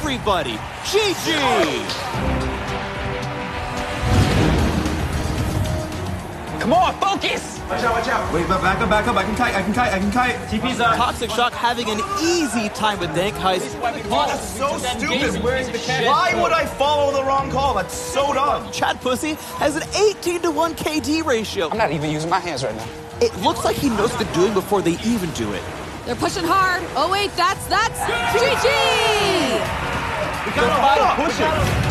everybody. GG! Come on, focus! Watch out, watch out. Wait, back up. I can kite. TP's up. Toxic Shock having an easy time with Dankheist. Oh, that's so stupid. Why would I follow the wrong call? That's so dumb. Chad Pussy has an 18-to-1 KD ratio. I'm not even using my hands right now. It looks like he knows what they're doing before they even do it. They're pushing hard. Oh, wait, that's GG! We gotta push it.